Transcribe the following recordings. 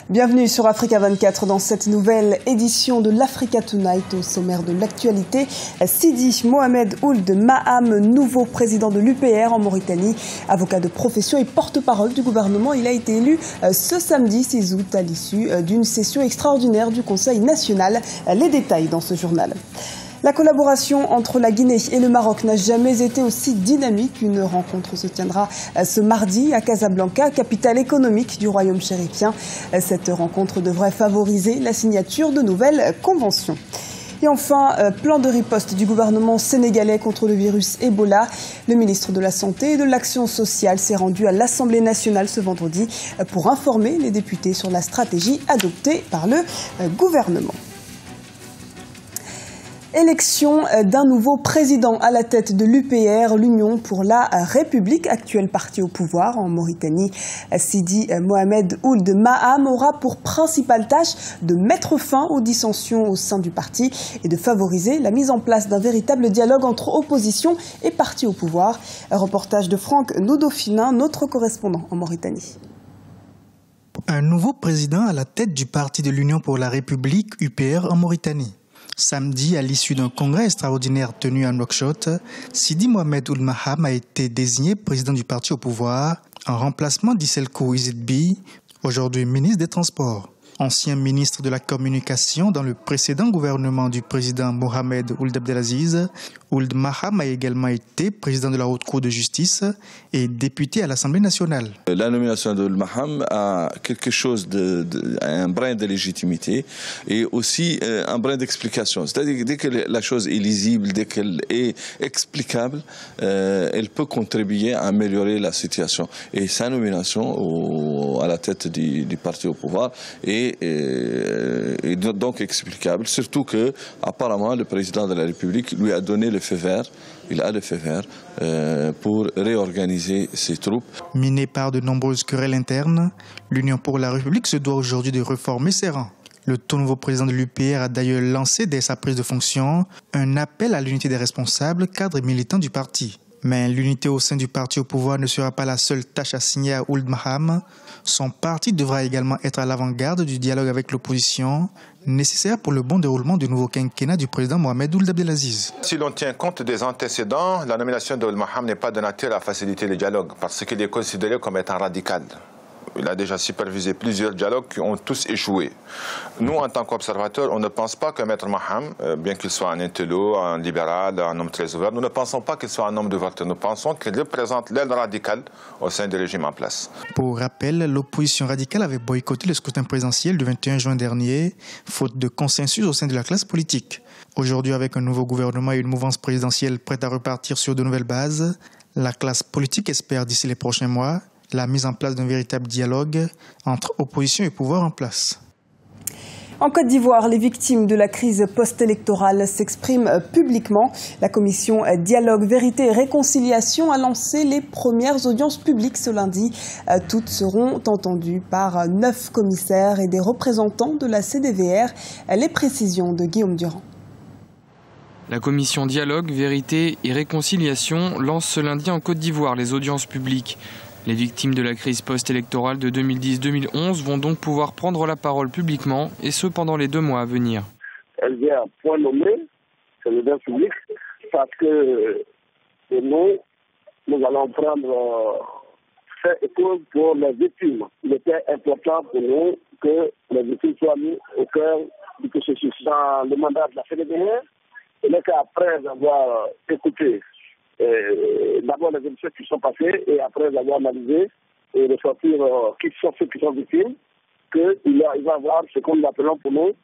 Bienvenue sur Africa 24 dans cette nouvelle édition de l'Africa Tonight. Au sommaire de l'actualité, Sidi Mohamed Ould Maham, nouveau président de l'UPR en Mauritanie, avocat de profession et porte-parole du gouvernement. Il a été élu ce samedi 6 août à l'issue d'une session extraordinaire du Conseil national. Les détails dans ce journal. La collaboration entre la Guinée et le Maroc n'a jamais été aussi dynamique. Une rencontre se tiendra ce mardi à Casablanca, capitale économique du royaume chérifien. Cette rencontre devrait favoriser la signature de nouvelles conventions. Et enfin, plan de riposte du gouvernement sénégalais contre le virus Ebola. Le ministre de la Santé et de l'Action sociale s'est rendu à l'Assemblée nationale ce vendredi pour informer les députés sur la stratégie adoptée par le gouvernement. Élection d'un nouveau président à la tête de l'UPR, l'Union pour la République, actuel parti au pouvoir en Mauritanie. Sidi Mohamed Ould Maham aura pour principale tâche de mettre fin aux dissensions au sein du parti et de favoriser la mise en place d'un véritable dialogue entre opposition et parti au pouvoir. Un reportage de Franck Nodofinin, notre correspondant en Mauritanie. Un nouveau président à la tête du parti de l'Union pour la République, UPR, en Mauritanie. Samedi, à l'issue d'un congrès extraordinaire tenu à Nouakchott, Sidi Mohamed Ould Maham a été désigné président du parti au pouvoir en remplacement d'Isselkou Izidbi, aujourd'hui ministre des Transports. Ancien ministre de la Communication dans le précédent gouvernement du président Mohamed Ould Abdelaziz, Ould Maham a également été président de la Haute Cour de justice et député à l'Assemblée nationale. La nomination d'Ould Maham a quelque chose un brin de légitimité et aussi un brin d'explication. C'est-à-dire dès que la chose est lisible, dès qu'elle est explicable, elle peut contribuer à améliorer la situation. Et sa nomination à la tête du parti au pouvoir est donc explicable, surtout que apparemment le président de la République lui a donné le feu vert. Il a le feu vert pour réorganiser ses troupes. Miné par de nombreuses querelles internes, l'Union pour la République se doit aujourd'hui de reformer ses rangs. Le tout nouveau président de l'UPR a d'ailleurs lancé dès sa prise de fonction un appel à l'unité des responsables, cadres et militants du parti. Mais l'unité au sein du parti au pouvoir ne sera pas la seule tâche assignée à Ould Maham. Son parti devra également être à l'avant-garde du dialogue avec l'opposition, nécessaire pour le bon déroulement du nouveau quinquennat du président Mohamed Ould Abdelaziz. Si l'on tient compte des antécédents, la nomination d'Ould Maham n'est pas de nature à faciliter le dialogue, parce qu'il est considéré comme étant radical. Il a déjà supervisé plusieurs dialogues qui ont tous échoué. Nous, en tant qu'observateurs, on ne pense pas que Maître Maham, bien qu'il soit un intello, un libéral, un homme très ouvert, nous ne pensons pas qu'il soit un homme d'ouverture. Nous pensons qu'il représente l'aile radicale au sein du régime en place. Pour rappel, l'opposition radicale avait boycotté le scrutin présidentiel du 21 juin dernier, faute de consensus au sein de la classe politique. Aujourd'hui, avec un nouveau gouvernement et une mouvance présidentielle prête à repartir sur de nouvelles bases, la classe politique espère d'ici les prochains mois la mise en place d'un véritable dialogue entre opposition et pouvoir en place. En Côte d'Ivoire, les victimes de la crise post-électorale s'expriment publiquement. La commission Dialogue, Vérité et Réconciliation a lancé les premières audiences publiques ce lundi. Toutes seront entendues par 9 commissaires et des représentants de la CDVR. Les précisions de Guillaume Durand. La commission Dialogue, Vérité et Réconciliation lance ce lundi en Côte d'Ivoire les audiences publiques. Les victimes de la crise post-électorale de 2010-2011 vont donc pouvoir prendre la parole publiquement, et ce pendant les 2 mois à venir. Elle vient à point nommé, c'est le bien public, parce que nous allons prendre fait et cause pour les victimes. Il était important pour nous que les victimes soient mises au cœur du processus. Dans le mandat de la CDBR, il est qu'après avoir écouté d'abord les émissions qui sont passées et après avoir analysé et ressortir qui sont ceux qui sont victimes, qu'il va y avoir ce que nous appelons pour nous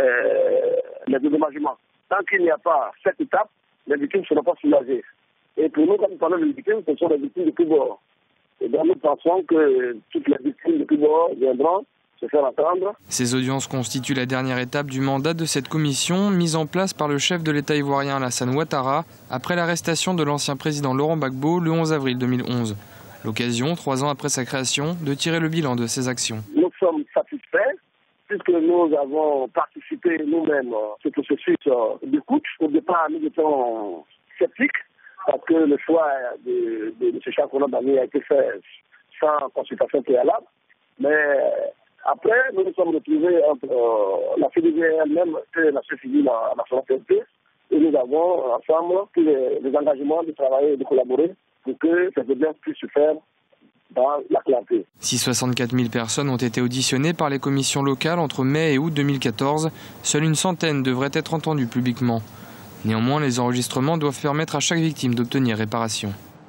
les dédommagements. Tant qu'il n'y a pas cette étape, les victimes ne seront pas soulagées. Et pour nous, quand nous parlons de victimes, ce sont les victimes de tous bords. Et donc nous pensons que toutes les victimes de tous bords viendront se faire entendre. Ces audiences constituent la dernière étape du mandat de cette commission mise en place par le chef de l'État ivoirien Alassane Ouattara après l'arrestation de l'ancien président Laurent Gbagbo le 11 avril 2011. L'occasion, 3 ans après sa création, de tirer le bilan de ses actions. Nous sommes satisfaits puisque nous avons participé nous-mêmes à ce processus d'écoute. Au départ, nous étions sceptiques parce que le choix de M. Charles Konan a été fait sans consultation préalable. Mais Après, nous nous sommes retrouvés entre la CDG elle-même et la CFID, la FRAPP, et nous avons ensemble pris les engagements de travailler et de collaborer pour que cette audience puisse se faire dans la clarté. Si 64 000 personnes ont été auditionnées par les commissions locales entre mai et août 2014, seule une centaine devraient être entendues publiquement. Néanmoins, les enregistrements doivent permettre à chaque victime d'obtenir réparation.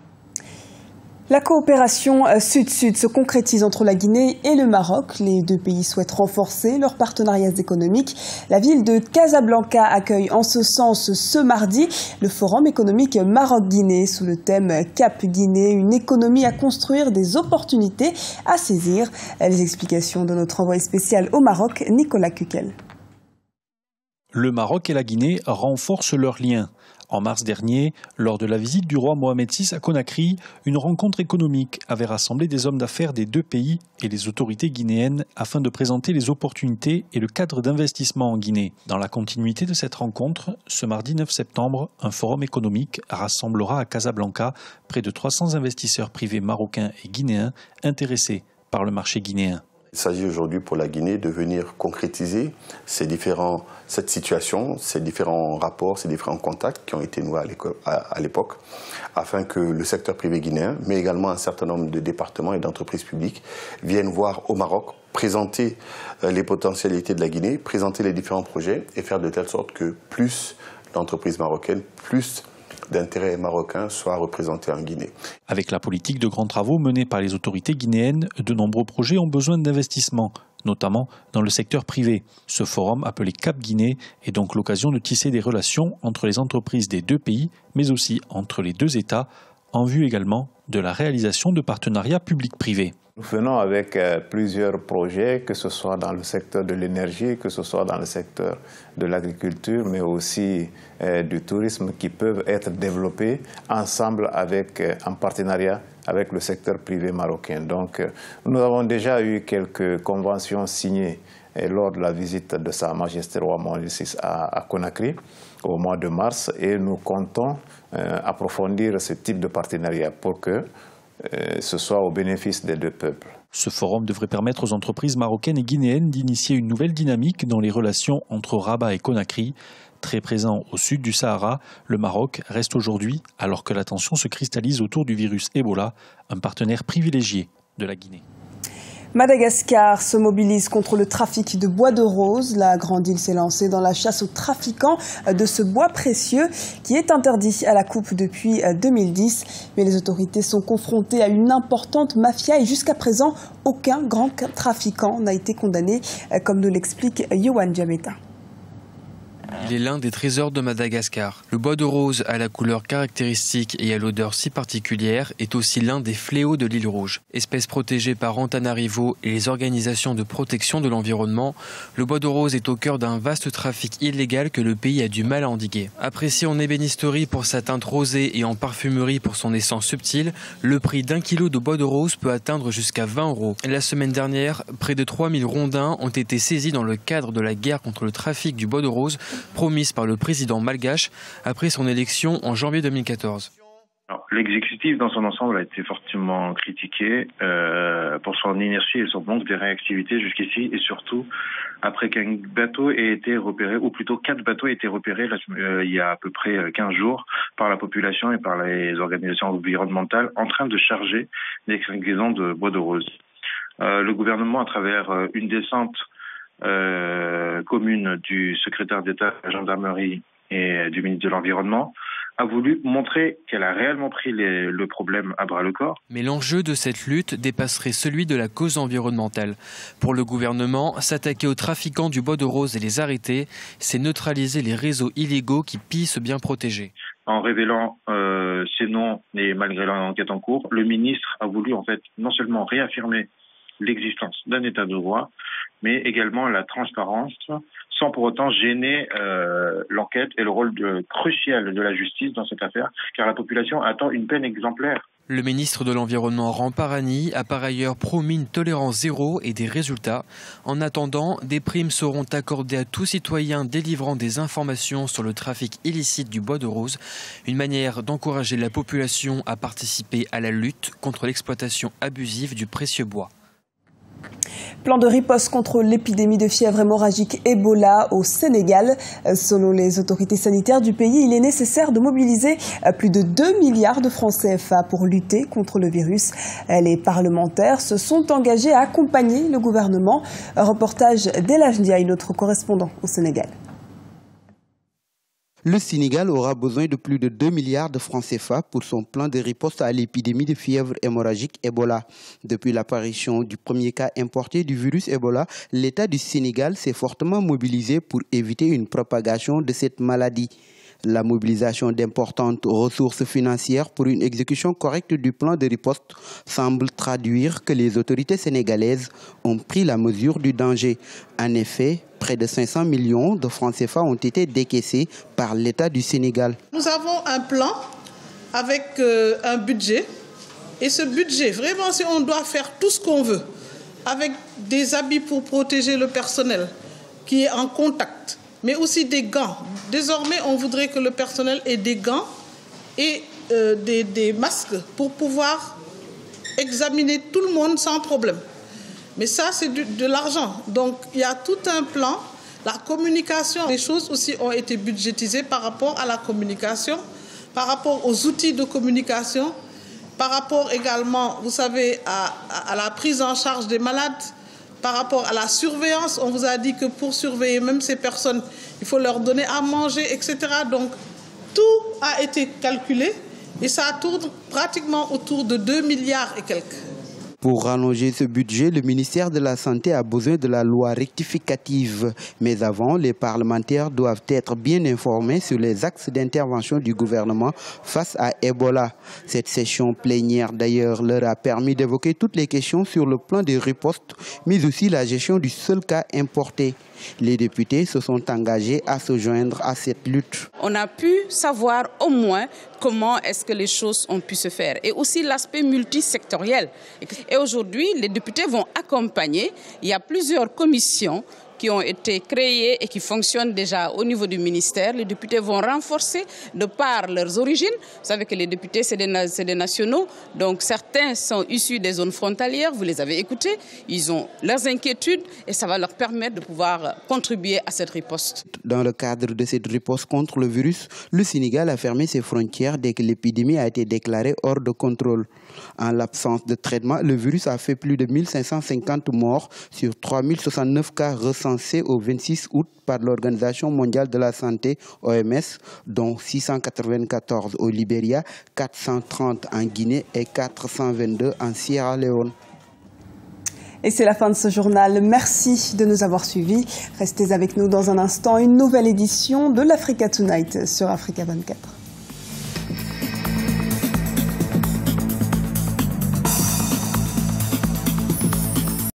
La coopération Sud-Sud se concrétise entre la Guinée et le Maroc. Les deux pays souhaitent renforcer leurs partenariats économiques. La ville de Casablanca accueille en ce sens ce mardi le Forum économique Maroc-Guinée sous le thème Cap Guinée, une économie à construire, des opportunités à saisir. Les explications de notre envoyé spécial au Maroc, Nicolas Kukel. Le Maroc et la Guinée renforcent leurs liens. En mars dernier, lors de la visite du roi Mohamed VI à Conakry, une rencontre économique avait rassemblé des hommes d'affaires des deux pays et les autorités guinéennes afin de présenter les opportunités et le cadre d'investissement en Guinée. Dans la continuité de cette rencontre, ce mardi 9 septembre, un forum économique rassemblera à Casablanca près de 300 investisseurs privés marocains et guinéens intéressés par le marché guinéen. Il s'agit aujourd'hui pour la Guinée de venir concrétiser cette situation, ces différents rapports, ces différents contacts qui ont été noués à l'époque, afin que le secteur privé guinéen, mais également un certain nombre de départements et d'entreprises publiques viennent voir au Maroc, présenter les potentialités de la Guinée, présenter les différents projets et faire de telle sorte que plus d'entreprises marocaines, plus d'intérêts marocains soient représentés en Guinée. Avec la politique de grands travaux menée par les autorités guinéennes, de nombreux projets ont besoin d'investissement, notamment dans le secteur privé. Ce forum, appelé Cap Guinée, est donc l'occasion de tisser des relations entre les entreprises des deux pays, mais aussi entre les deux États, en vue également de la réalisation de partenariats publics-privés. Nous venons avec plusieurs projets, que ce soit dans le secteur de l'énergie, que ce soit dans le secteur de l'agriculture, mais aussi du tourisme, qui peuvent être développés ensemble en partenariat avec le secteur privé marocain. Donc, nous avons déjà eu quelques conventions signées lors de la visite de Sa Majesté Roi Mohamed VI à Conakry au mois de mars, et nous comptons approfondir ce type de partenariat pour que ce soit au bénéfice des deux peuples. Ce forum devrait permettre aux entreprises marocaines et guinéennes d'initier une nouvelle dynamique dans les relations entre Rabat et Conakry. Très présent au sud du Sahara, le Maroc reste aujourd'hui, alors que la tension se cristallise autour du virus Ebola, un partenaire privilégié de la Guinée. Madagascar se mobilise contre le trafic de bois de rose. La grande île s'est lancée dans la chasse aux trafiquants de ce bois précieux qui est interdit à la coupe depuis 2010. Mais les autorités sont confrontées à une importante mafia et jusqu'à présent, aucun grand trafiquant n'a été condamné, comme nous l'explique Yohan Djameta. Il est l'un des trésors de Madagascar. Le bois de rose, à la couleur caractéristique et à l'odeur si particulière, est aussi l'un des fléaux de l'île Rouge. Espèce protégée par Antananarivo et les organisations de protection de l'environnement, le bois de rose est au cœur d'un vaste trafic illégal que le pays a du mal à endiguer. Apprécié en ébénisterie pour sa teinte rosée et en parfumerie pour son essence subtile, le prix d'1 kilo de bois de rose peut atteindre jusqu'à 20 €. La semaine dernière, près de 3000 rondins ont été saisis dans le cadre de la guerre contre le trafic du bois de rose, promise par le président malgache après son élection en janvier 2014. L'exécutif dans son ensemble a été fortement critiqué pour son inertie et son manque de réactivité jusqu'ici, et surtout après qu'un bateau ait été repéré, ou plutôt 4 bateaux aient été repérés il y a à peu près 15 jours par la population et par les organisations environnementales en train de charger des cargaisons de bois de rose. Le gouvernement, à travers une descente commune du secrétaire d'État de la gendarmerie et du ministre de l'Environnement, a voulu montrer qu'elle a réellement pris le problème à bras-le-corps. Mais l'enjeu de cette lutte dépasserait celui de la cause environnementale. Pour le gouvernement, s'attaquer aux trafiquants du bois de rose et les arrêter, c'est neutraliser les réseaux illégaux qui pillent ce bien protégé. En révélant ces noms et malgré l'enquête en cours, le ministre a voulu en fait non seulement réaffirmer l'existence d'un état de droit, mais également la transparence, sans pour autant gêner l'enquête et le rôle crucial de la justice dans cette affaire, car la population attend une peine exemplaire. Le ministre de l'Environnement Ramparani a par ailleurs promis une tolérance zéro et des résultats. En attendant, des primes seront accordées à tout citoyen délivrant des informations sur le trafic illicite du bois de rose, une manière d'encourager la population à participer à la lutte contre l'exploitation abusive du précieux bois. Plan de riposte contre l'épidémie de fièvre hémorragique Ebola au Sénégal. Selon les autorités sanitaires du pays, il est nécessaire de mobiliser plus de 2 milliards de francs CFA pour lutter contre le virus. Les parlementaires se sont engagés à accompagner le gouvernement. Un reportage d'Elhaj Ndiaye, notre correspondant au Sénégal. Le Sénégal aura besoin de plus de 2 milliards de francs CFA pour son plan de riposte à l'épidémie de fièvre hémorragique Ebola. Depuis l'apparition du premier cas importé du virus Ebola, l'État du Sénégal s'est fortement mobilisé pour éviter une propagation de cette maladie. La mobilisation d'importantes ressources financières pour une exécution correcte du plan de riposte semble traduire que les autorités sénégalaises ont pris la mesure du danger. En effet, près de 500 millions de francs CFA ont été décaissés par l'État du Sénégal. Nous avons un plan avec un budget. Et ce budget, vraiment, si on doit faire tout ce qu'on veut, avec des habits pour protéger le personnel qui est en contact, mais aussi des gants. Désormais, on voudrait que le personnel ait des gants et des masques pour pouvoir examiner tout le monde sans problème. Mais ça, c'est de l'argent. Donc, il y a tout un plan. La communication, les choses aussi ont été budgétisées par rapport à la communication, par rapport aux outils de communication, par rapport également, vous savez, à la prise en charge des malades, par rapport à la surveillance. On vous a dit que pour surveiller même ces personnes, il faut leur donner à manger, etc. Donc, tout a été calculé et ça tourne pratiquement autour de 2 milliards et quelques. Pour rallonger ce budget, le ministère de la Santé a besoin de la loi rectificative. Mais avant, les parlementaires doivent être bien informés sur les axes d'intervention du gouvernement face à Ebola. Cette session plénière, d'ailleurs, leur a permis d'évoquer toutes les questions sur le plan de riposte, mais aussi la gestion du seul cas importé. Les députés se sont engagés à se joindre à cette lutte. On a pu savoir au moins comment est-ce que les choses ont pu se faire et aussi l'aspect multisectoriel. Et aujourd'hui, les députés vont accompagner. Il y a plusieurs commissions qui ont été créées et qui fonctionnent déjà au niveau du ministère. Les députés vont renforcer de par leurs origines. Vous savez que les députés, c'est des nationaux. Donc certains sont issus des zones frontalières. Vous les avez écoutés. Ils ont leurs inquiétudes et ça va leur permettre de pouvoir contribuer à cette riposte. Dans le cadre de cette riposte contre le virus, le Sénégal a fermé ses frontières dès que l'épidémie a été déclarée hors de contrôle. En l'absence de traitement, le virus a fait plus de 1550 morts sur 3069 cas recensés au 26 août par l'Organisation mondiale de la santé, OMS, dont 694 au Libéria, 430 en Guinée et 422 en Sierra Leone. Et c'est la fin de ce journal. Merci de nous avoir suivis. Restez avec nous dans un instant. Une nouvelle édition de l'Africa Tonight sur Africa 24.